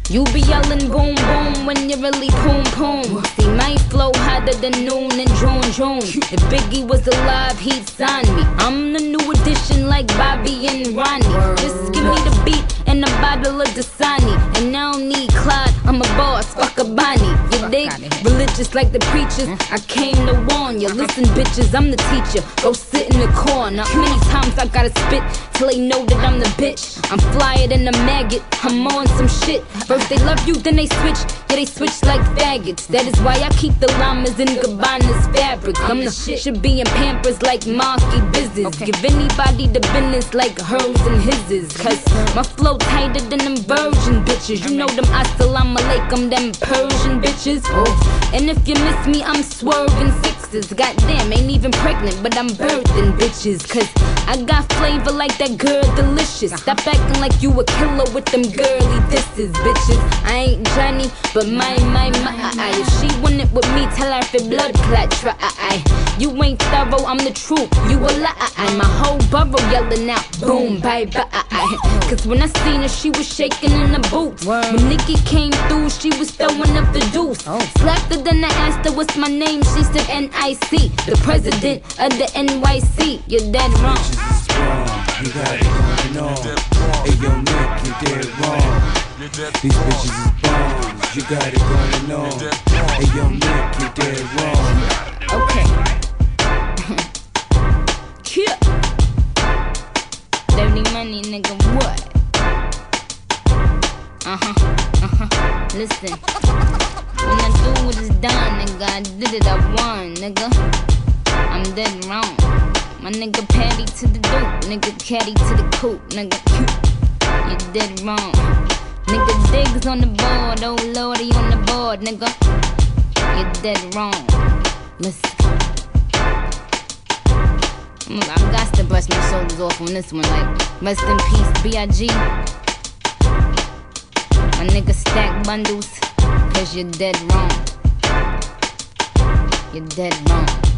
You be yelling boom boom when you really poom poom. See my flow hotter than noon and June. If Biggie was alive, he'd sign me. I'm the new edition like Bobby and Ronnie. Just give me the beat and a bottle of Dasani, and I don't need Clyde, I'm a boss, fuck a Bonnie. You dig? Religious like the preachers, I came to warn you. Listen bitches, I'm the teacher, go sit in the corner. Many times I gotta spit till they know that I'm the bitch. I'm flyer than a maggot, I'm on some shit. First they love you, then they switch, yeah they switch like faggots. That is why I keep the llamas in Gabbana's fabric. I'm the shit, should be in Pampers like Marky Business. Give anybody the business like hers and his's. Cause my flow tighter than them virgin bitches. You know them assalamu alaikum, them Persian bitches. And if you miss me, I'm swerving sixes. Goddamn, ain't even pregnant, but I'm birthing bitches. Cause I got flavor like that girl delicious. Stop acting like you a killer with them girly disses, bitches. I ain't Johnny, but my if she want it with me, tell her if it blood clot try. You ain't thorough, I'm the truth, you a lie. My whole borough yelling out, boom, bye bye. Cause when I seen her, she was shaking in the boots. When Nicki came through, she was throwing up the deuce. Slapped her, then I asked her what's my name, she said N.I.C. The president of the NYC, you're dead wrong. You got it going on. Hey yo Nick, you're dead wrong. These bitches is bombs. You got it going on. Hey yo Nick, you're dead wrong. Okay. Yeah. Dirty money, nigga, what? Listen. When I do what is done, nigga, I did it, I won, nigga. I'm dead wrong. My nigga Patty to the dope, nigga caddy to the coop, nigga. You dead wrong. Nigga Diggs on the board, oh lordy on the board, nigga. You dead wrong. Listen. I got to brush my shoulders off on this one, like rest in peace, B.I.G. My nigga stack bundles, cause you're dead wrong. You're dead wrong.